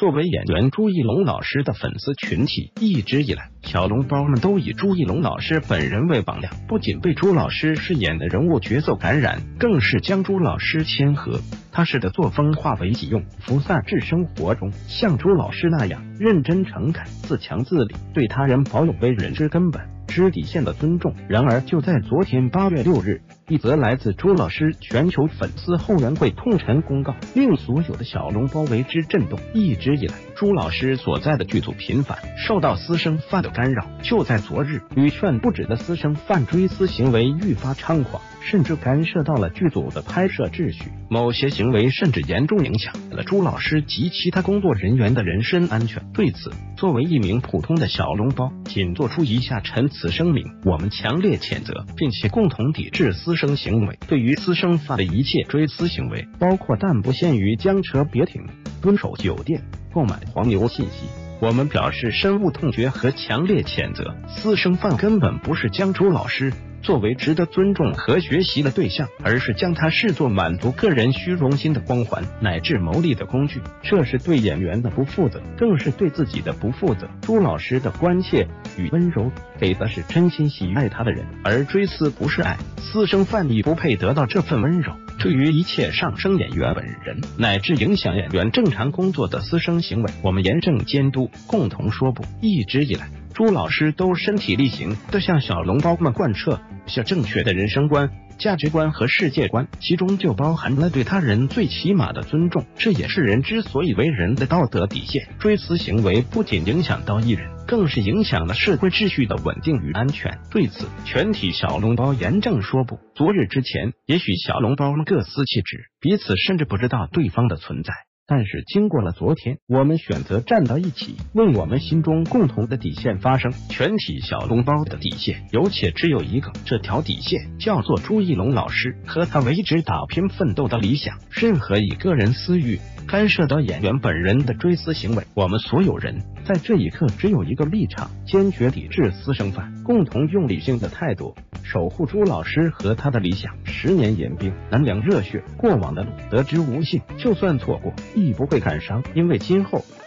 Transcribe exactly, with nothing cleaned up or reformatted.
作为演员朱一龙老师的粉丝群体，一直以来，小笼包们都以朱一龙老师本人为榜样，不仅被朱老师饰演的人物角色感染，更是将朱老师谦和踏实的作风化为己用，拂洒至生活中。像朱老师那样认真诚恳、自强自立，对他人保有为人之根本、知底线的尊重。然而，就在昨天八月六日，一则来自朱老师全球粉丝后援会痛陈公告，令所有的小笼包为之震动。一直以来，朱老师所在的剧组频繁受到私生饭的干扰。就在昨日，屡劝不止的私生饭追私行为愈发猖狂，甚至干涉到了剧组的拍摄秩序，某些行为甚至严重影响了朱老师及其他工作人员的人身安全。对此，作为一名普通的小笼包，仅做出以下陈词声明：我们强烈谴责，并且共同抵制私生行为。对于私生饭的一切追私行为，包括但不限于将车别停、蹲守酒店、购买黄牛信息，我们表示深恶痛绝和强烈谴责。私生饭根本不是将朱老师作为值得尊重和学习的对象，而是将他视作满足个人虚荣心的光环乃至牟利的工具。这是对演员的不负责，更是对自己的不负责。朱老师的关切与温柔给的是真心喜爱他的人，而追思不是爱，私生饭亦不配得到这份温柔。对于一切上升演员本人乃至影响演员正常工作的私生行为，我们严正监督，共同说不。一直以来，朱老师都身体力行地向小笼包们贯彻向正确的人生观、价值观和世界观，其中就包含了对他人最起码的尊重，这也是人之所以为人的道德底线。追私行为不仅影响到艺人，更是影响了社会秩序的稳定与安全。对此，全体小笼包严正说不。昨日之前，也许小笼包们各司其职，彼此甚至不知道对方的存在。但是经过了昨天，我们选择站到一起，为我们心中共同的底线发声。全体小笼包的底线有且只有一个，这条底线叫做朱一龙老师和他为之打拼奋斗的理想。任何以个人私欲干涉到演员本人的追私行为，我们所有人在这一刻只有一个立场，坚决抵制私生饭，共同用理性的态度守护朱老师和他的理想。十年严冰，难凉热血，过往的路得之无幸，就算错过亦不会感伤，因为今后